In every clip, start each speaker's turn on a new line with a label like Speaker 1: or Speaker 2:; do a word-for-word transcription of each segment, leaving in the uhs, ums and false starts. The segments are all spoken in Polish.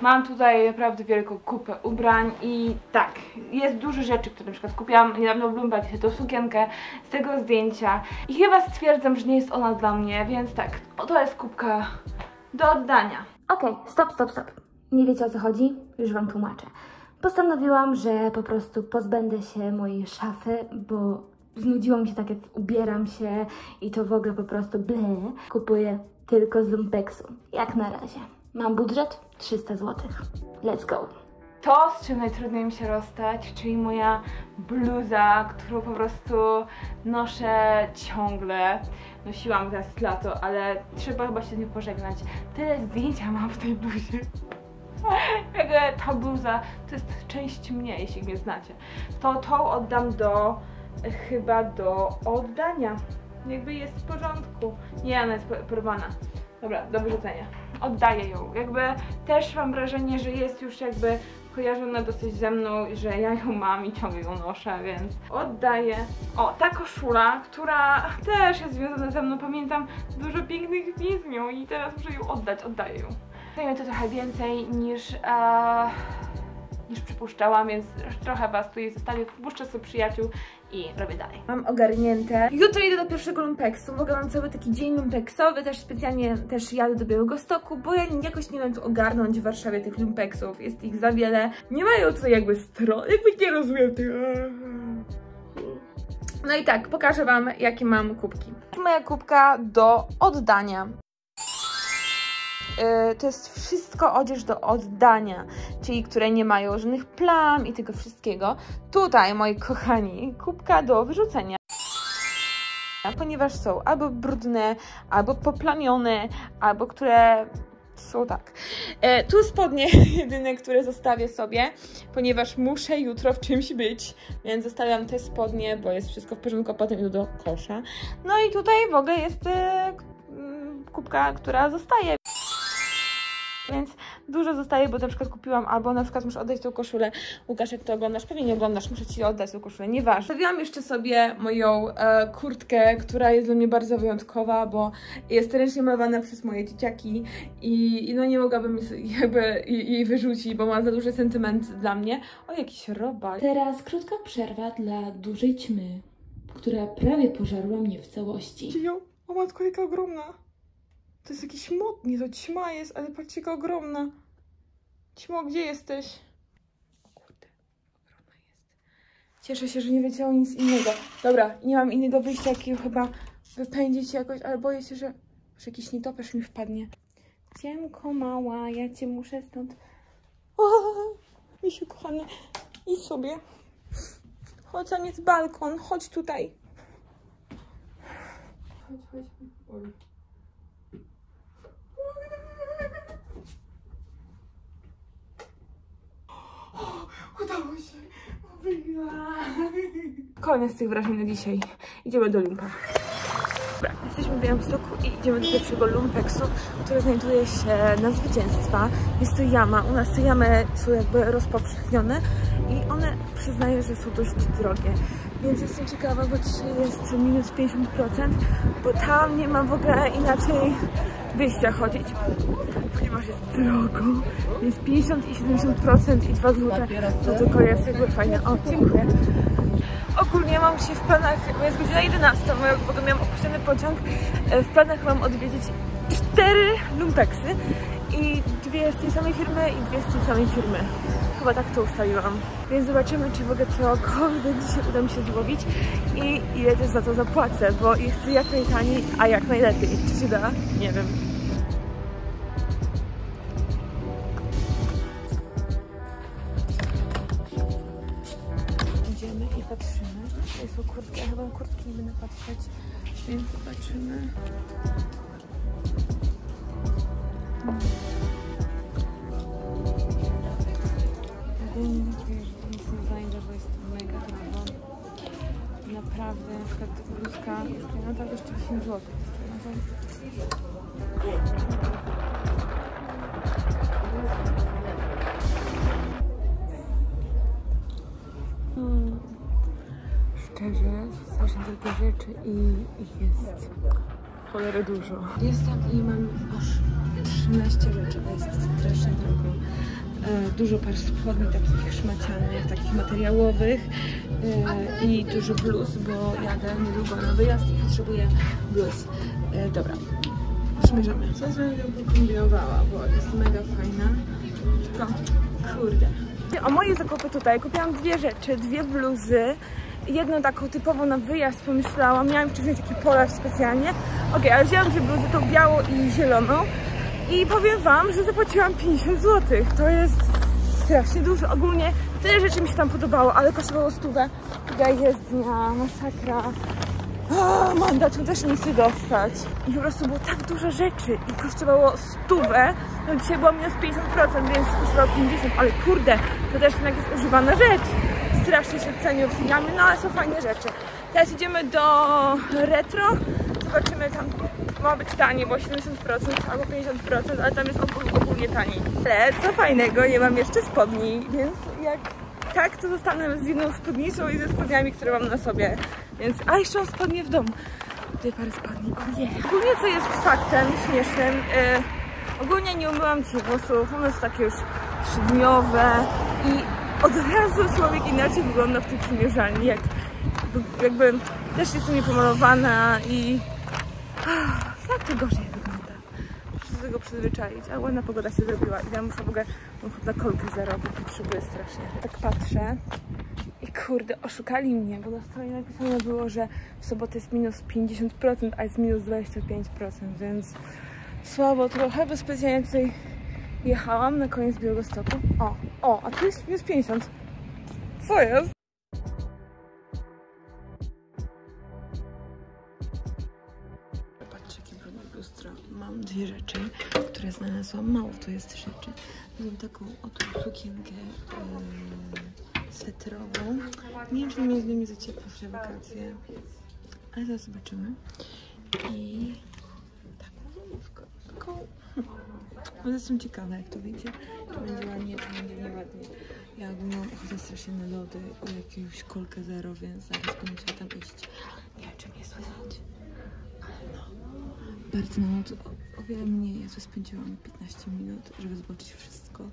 Speaker 1: Mam tutaj naprawdę wielką kupę ubrań i tak, jest dużo rzeczy, które na przykład kupiłam niedawno w Bloomberg, tą sukienkę z tego zdjęcia i chyba stwierdzam, że nie jest ona dla mnie, więc tak, to jest kubka do oddania.
Speaker 2: Okej, okay, stop, stop, stop. Nie wiecie, o co chodzi? Już wam tłumaczę. Postanowiłam, że po prostu pozbędę się mojej szafy, bo znudziło mi się tak, jak ubieram się i to w ogóle po prostu ble. Kupuję tylko z lumpeksu, jak na razie. Mam budżet trzysta złotych. Let's go!
Speaker 1: To, z czym najtrudniej mi się rozstać, czyli moja bluza, którą po prostu noszę ciągle. Nosiłam, teraz jest lato, ale trzeba chyba się z nią pożegnać. Tyle zdjęcia mam w tej bluzie. Jakby ta bluza to jest część mnie, jeśli mnie znacie. To tą oddam do, chyba do oddania. Jakby jest w porządku. Nie, ona jest porwana. Dobra, do wyrzucenia. Oddaję ją. Jakby też mam wrażenie, że jest już jakby kojarzona dosyć ze mną, że ja ją mam i ciągle ją noszę, więc oddaję. O, ta koszula, która też jest związana ze mną. Pamiętam dużo pięknych dni z nią i teraz muszę ją oddać. Oddaję ją. Zajmie to trochę więcej niż, e, niż przypuszczałam, więc trochę was tutaj zostawię, wpuszczę sobie przyjaciół i robię dalej. Mam ogarnięte. Jutro idę do pierwszego lumpeksu. W ogóle mam cały taki dzień lumpeksowy, też specjalnie też jadę do Białegostoku, bo ja jakoś nie wiem tu ogarnąć w Warszawie tych lumpeksów. Jest ich za wiele. Nie mają tutaj jakby stron, jakby nie rozumiem tych. No i tak, pokażę wam, jakie mam kubki. Moja kubka do oddania. Yy, to jest wszystko odzież do oddania, czyli które nie mają żadnych plam i tego wszystkiego. Tutaj, moi kochani, kubka do wyrzucenia, ponieważ są albo brudne, albo poplamione, albo które są tak. Yy, tu spodnie jedyne, które zostawię sobie, ponieważ muszę jutro w czymś być, więc zostawiam te spodnie, bo jest wszystko w porządku, a potem idę do kosza. No i tutaj w ogóle jest yy, kubka, która zostaje. Więc dużo zostaje, bo na przykład kupiłam, albo na przykład muszę oddać tą koszulę. Łukasz, jak to oglądasz? Pewnie nie oglądasz, muszę ci oddać tą koszulę, nieważne. Stawiłam jeszcze sobie moją e, kurtkę, która jest dla mnie bardzo wyjątkowa, bo jest ręcznie malowana przez moje dzieciaki i, i no nie mogłabym jakby jej wyrzucić, bo ma za duży sentyment dla mnie. O, jakiś robal.
Speaker 2: Teraz krótka przerwa dla dużej ćmy, która prawie pożarła mnie w całości.
Speaker 1: Cijo, o matko, jaka ogromna. To jest jakiś modnie, to ćma jest, ale patrzcie, jaka ogromna. Ćmo, gdzie jesteś? O kurde, ogromna jest. Cieszę się, że nie wiedziało nic innego. Dobra, nie mam innego wyjścia, jak ją chyba wypędzić jakoś, ale boję się, że, że jakiś nietoperz mi wpadnie. Ciemko mała, ja cię muszę stąd... O, misiu kochany, idź sobie. Chodź, tam jest balkon, chodź tutaj. Chodź, chodź. Oj. Udało się! Koniec tych wrażeń na dzisiaj. Idziemy do lumpa. Dobra, jesteśmy w Białymstoku i idziemy do pierwszego lumpeksu, który znajduje się na Zwycięstwa. Jest to jama. U nas te jamy są jakby rozpowszechnione i one przyznaję, że są dość drogie. Więc jestem ciekawa, bo dzisiaj jest minus pięćdziesiąt procent, bo tam nie ma w ogóle inaczej wyjścia chodzić, ponieważ jest drogo, więc pięćdziesiąt i siedemdziesiąt procent i dwa złote to tylko jest jakby fajne. O, dziękuję. Ogólnie mam się w planach, bo jest godzina jedenasta, bo ja w ogóle miałam opuszczony pociąg, w planach mam odwiedzić cztery lumpeksy i dwie z tej samej firmy i dwie z tej samej firmy. Chyba tak to ustaliłam. Więc zobaczymy, czy w ogóle cokolwiek dzisiaj uda mi się złowić i ile też za to zapłacę, bo je chcę jak najtaniej, a jak najlepiej. Czy się da? Nie wiem. Idziemy i patrzymy. Tutaj są kurtki, ja chyba kurtki nie będę patrzeć, więc zobaczymy. Hmm. Ogólnie czuję, że to nic nie znajdę, bo jest mega drogo. Naprawdę, na przykład bluzka kosztuje no tak jeszcze dziesięć złotych. Hmm. Szczerze, strasznie drogie rzeczy i ich jest cholerę dużo. Jestem i mam aż trzynaście rzeczy, a jest strasznie drogo. dużo par spodni takich szmacianych, takich materiałowych yy, i dużo bluz, bo jadę niedługo na wyjazd i potrzebuję bluz. Yy, dobra, przymierzamy. Co z nią kombinowała, bo jest mega fajna. Tylko, kurde. O moje zakupy tutaj kupiłam dwie rzeczy, dwie bluzy. Jedną taką typową na wyjazd pomyślałam, miałam jeszcze wziąć taki polar specjalnie. Okej, okay, ale wzięłam dwie bluzy, tą białą i zieloną. I powiem wam, że zapłaciłam pięćdziesiąt złotych. To jest strasznie dużo. Ogólnie tyle rzeczy mi się tam podobało, ale kosztowało stówę. Tutaj jezdnia, masakra. O, mandat też nie chcę dostać. I po prostu było tak dużo rzeczy i kosztowało stówę. No dzisiaj było minus pięćdziesiąt procent, więc kosztowało pięćdziesiąt, ale kurde, to też jednak jest używana rzecz. Strasznie się ceni obsydiami, no ale są fajne rzeczy. Teraz idziemy do Retro. Zobaczymy, tam ma być taniej, bo siedemdziesiąt procent albo pięćdziesiąt procent, ale tam jest ogólnie taniej. Ale co fajnego, nie mam jeszcze spodni, więc jak tak, to zostanę z jedną spódnicą i ze spodniami, które mam na sobie. Więc, a jeszcze mam spodnie w domu. Tutaj parę spodni, o nie. Ogólnie co jest faktem śmiesznym, yy, ogólnie nie umyłam dzisiaj włosów, one są takie już trzydniowe i od razu człowiek inaczej wygląda w tej przymierzalni, jak jakby też jestem niepomalowana i jak to gorzej wygląda. Muszę do tego przyzwyczaić, ale ładna pogoda się zrobiła i ja muszę w ogóle na kolkę zarobić, potrzebuję strasznie. Tak patrzę i kurde, oszukali mnie, bo na stronie napisane było, że w sobotę jest minus pięćdziesiąt procent, a jest minus dwadzieścia pięć procent, więc słabo trochę, bo specjalnie tutaj jechałam na koniec Białegostoku. O, o, a tu jest minus pięćdziesiąt. Co jest? Patrzcie, jakie brudne lustro. Mam dwie rzeczy, które znalazłam. Mało to jest rzeczy. Mam taką oto sukienkę yy, sweterową. Nie wiem, czy mi jest mi za ciepło w te wakacje, ale zaraz zobaczymy. I taką zimówkę. Taką... No jestem ciekawa, jak to wiecie. Czy będzie ładnie, czy będzie nieładnie. Ja mam ochotę strasznie na lody i jakąś kolkę zero, więc zaraz będę musiała tam iść. Nie wiem, czy mnie słychać, ale no. Bardzo mało, to o, o wiele mniej. Ja tu spędziłam piętnaście minut, żeby zobaczyć wszystko.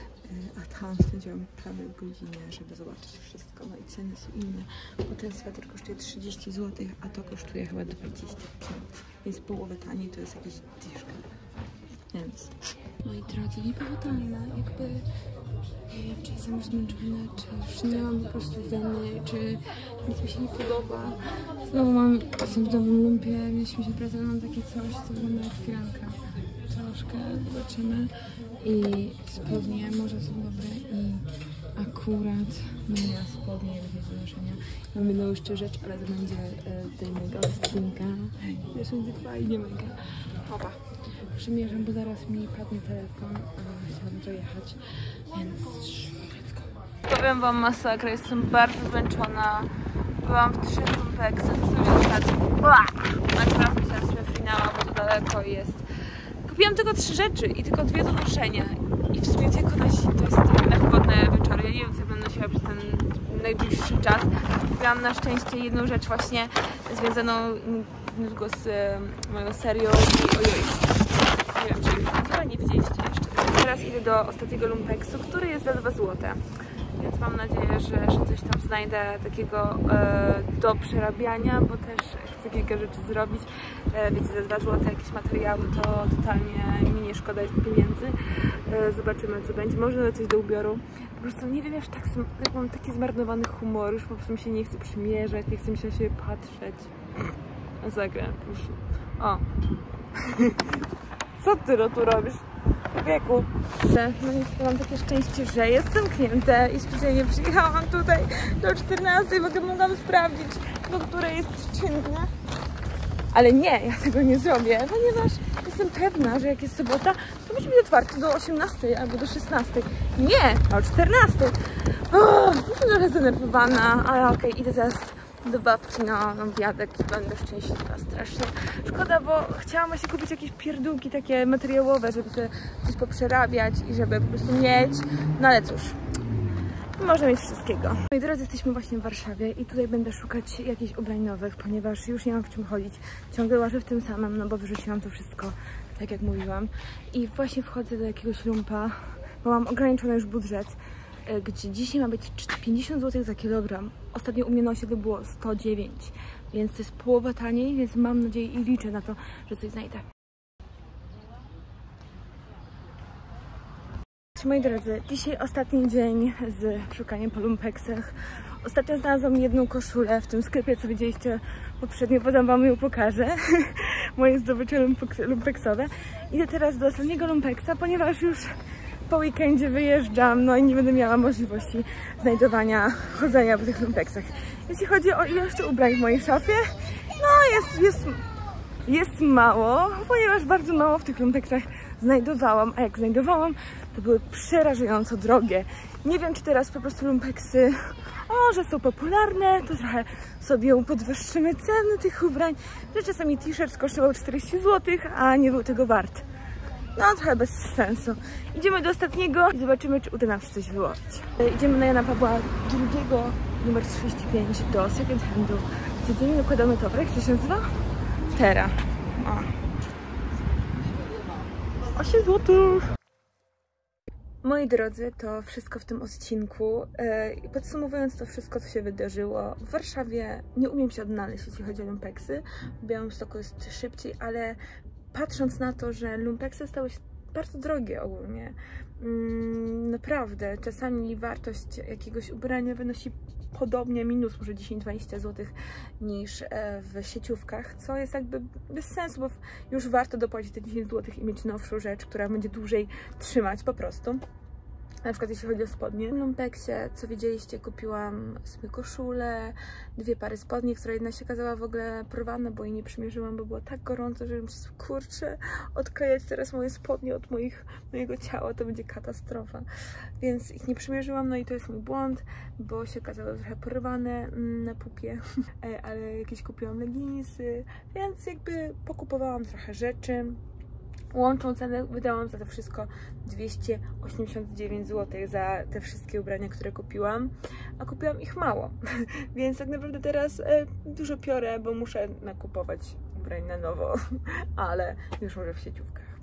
Speaker 1: A tam spędziłam prawie godzinę, żeby zobaczyć wszystko. No i ceny są inne, bo ten sweter kosztuje trzydzieści złotych, a to kosztuje chyba dwadzieścia pięć. Więc połowę taniej to jest jakieś dyszka. Więc... Moi drodzy, niepowotalne, jakby nie wiem, czy jestem już zmęczona, czy już nie mam po prostu zeny, czy nic mi się nie podoba. Znowu mam, jestem w nowym lumpie, mieliśmy się pracę, mam takie coś, co wygląda jak firanka. Troszkę zobaczymy. I spodnie może są dobre i akurat moja spodnie będzie do noszenia. Mam jedną jeszcze rzecz, ale to będzie e, tutaj mega odcinka. Wiesz, będzie fajnie mega. Opa. Przymierzam, bo zaraz mi padnie telefon, a chciałabym dojechać, więc let's go. Powiem wam masakra, jestem bardzo zmęczona. Byłam w trzech lumpeksach, sobie ostatnio. Akurat myślałam sobie finała, bo to daleko jest. Kupiłam tylko trzy rzeczy i tylko dwie do noszenia. I w sumie tylko na to jest na chłodne wieczory. Ja nie wiem, co będę nosiła przez ten najbliższy czas. Kupiłam na szczęście jedną rzecz właśnie związaną niedługo z y, moją serią i ojoj. Nie wiem, czy chyba nie widzieliście jeszcze. Teraz idę do ostatniego lumpeksu, który jest za dwa złote. Więc mam nadzieję, że, że coś tam znajdę takiego e, do przerabiania, bo też chcę kilka rzeczy zrobić. E, wiecie, za dwa złote jakieś materiały to totalnie mi nie szkoda jest pieniędzy. E, zobaczymy, co będzie. Może na coś do ubioru. Po prostu nie wiem, już tak, tak mam taki zmarnowany humor, już po prostu mi się nie chce przymierzać, nie chce mi się na siebie patrzeć. Masakra. Już. O. Co ty no tu robisz? Wieku. No niestety mam takie szczęście, że jest zamknięte i specjalnie przyjechałam tutaj do czternastej, bo mogłam sprawdzić, do której jest czynne. Ale nie, ja tego nie zrobię, ponieważ jestem pewna, że jak jest sobota, to musi być otwarte do osiemnastej albo do szesnastej. Nie, o czternastej. O, jestem trochę zdenerwowana, ale okej, okay, idę zaraz do babci na obiadek i będę szczęśliwa strasznie. Szkoda, bo chciałam właśnie kupić jakieś pierdółki takie materiałowe, żeby to coś poprzerabiać i żeby po prostu mieć. No ale cóż, można mieć wszystkiego. Moi drodzy, jesteśmy właśnie w Warszawie i tutaj będę szukać jakichś ubrań nowych, ponieważ już nie mam w czym chodzić. Ciągle łażę w tym samym, no bo wyrzuciłam to wszystko, tak jak mówiłam. I właśnie wchodzę do jakiegoś lumpa. bo mam ograniczony już budżet, gdzie dzisiaj ma być pięćdziesiąt złotych za kilogram. Ostatnio u mnie na osiedlu było sto dziewięć, więc to jest połowa taniej, więc mam nadzieję i liczę na to, że coś znajdę. Moi drodzy, dzisiaj ostatni dzień z szukaniem po lumpeksach. Ostatnio znalazłam jedną koszulę w tym sklepie, co widzieliście poprzednio, potem wam ją pokażę. Moje zdobycze lumpeksowe. Idę teraz do ostatniego lumpeksa, ponieważ już po weekendzie wyjeżdżam, no i nie będę miała możliwości znajdowania, chodzenia po tych lumpeksach. Jeśli chodzi o ilość ubrań w mojej szafie, no jest, jest, jest mało, ponieważ bardzo mało w tych lumpeksach znajdowałam, a jak znajdowałam, to były przerażająco drogie. Nie wiem, czy teraz po prostu lumpeksy, o, że są popularne, to trochę sobie podwyższymy ceny tych ubrań, że czasami t-shirt kosztował czterdzieści złotych, a nie był tego wart. No, trochę bez sensu. Idziemy do ostatniego i zobaczymy, czy uda nam się coś wyłowić. Idziemy na Jana Pawła drugiego, numer trzydzieści pięć, do second handu. Codziennie nakładamy towar. Jak to się nazywa? Tera. O. osiem złotych. Moi drodzy, to wszystko w tym odcinku. Podsumowując to wszystko, co się wydarzyło, w Warszawie nie umiem się odnaleźć, jeśli chodzi o lumpeksy. W Białymstoku jest szybciej, ale patrząc na to, że lumpeksy stały się bardzo drogie ogólnie, naprawdę, czasami wartość jakiegoś ubrania wynosi podobnie, minus może dziesięć dwadzieścia złotych niż w sieciówkach, co jest jakby bez sensu, bo już warto dopłacić te dziesięć złotych i mieć nowszą rzecz, która będzie dłużej trzymać po prostu. Na przykład jeśli chodzi o spodnie. W lumpeksie, co widzieliście, kupiłam sobie koszulę, dwie pary spodni, która jedna się okazała w ogóle porwana, bo jej nie przymierzyłam, bo było tak gorąco, że mi się kurczę, odklejać teraz moje spodnie od moich, mojego ciała, to będzie katastrofa. Więc ich nie przymierzyłam, no i to jest mój błąd, bo się okazały trochę porwane na pupie, ale jakieś kupiłam leginsy, więc jakby pokupowałam trochę rzeczy. Łączą cenę wydałam za to wszystko dwieście osiemdziesiąt dziewięć złotych za te wszystkie ubrania, które kupiłam, a kupiłam ich mało, więc tak naprawdę teraz e, dużo piorę, bo muszę nakupować ubrań na nowo, ale już może w sieciówkach.